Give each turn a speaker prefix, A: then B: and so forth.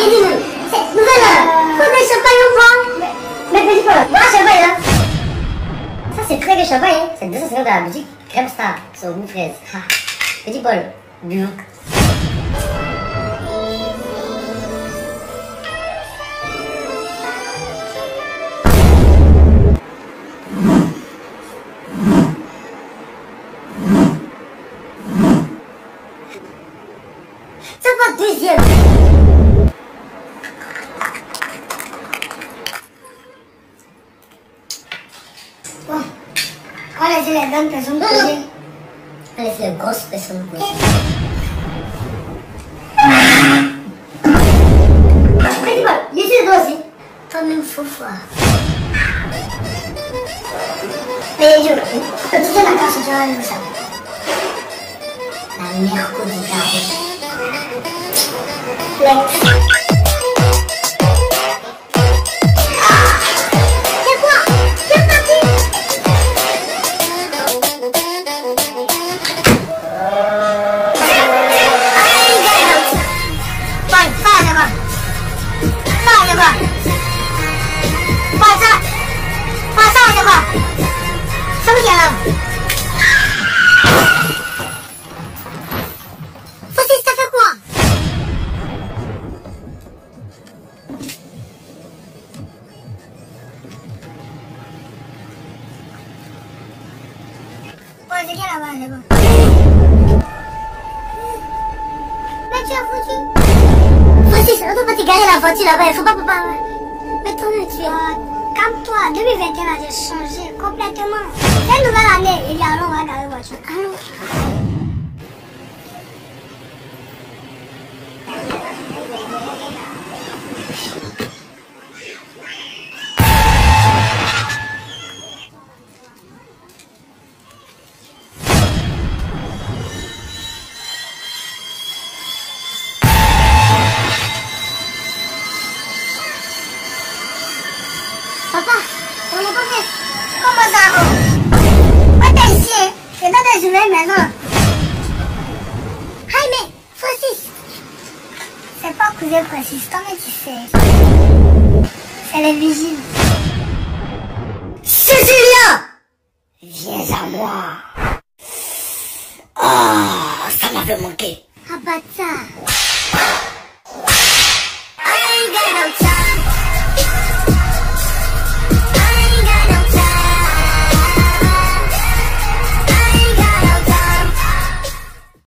A: dis-nous, cette nouvelle, faut des champagne au point. Mais petit peu, moi, champagne, là. Ça, c'est très bien champagne, hein. C'est 250 de la boutique. Crème Star, sur goût fraise. Ah. Petit Paul, buvons. Ça va deuxième. Bon, on laisse les grandes personnes poser. On laisse les grosses personnes poser. Petit Paul, laissez les doigts aussi. Toi-même, faut voir. Mais Dieu, tu sais la carte, tu vas ça. La mercredi carré. C'est quoi? C'est parti. C'est quelle là-bas, c'est bon. Mais tu as foutu. Francis, on doit pas te gagner la voiture là-bas, il faut pas papa. Mais toi, tu es. Calme-toi, 2021 j'ai changé complètement. Cette nouvelle année, il y a allons, on va garder la voiture. Allons. Papa, on n'a pas fait. Comment ça? Pas t'es ici, c'est dans ta journée maintenant. Jaime, Francis. C'est pas cousin Francis, toi mais tu sais. C'est les vigiles. Cécilia! Viens à moi. Oh, ça m'avait manqué. Ah bah ça. I ain't got no time.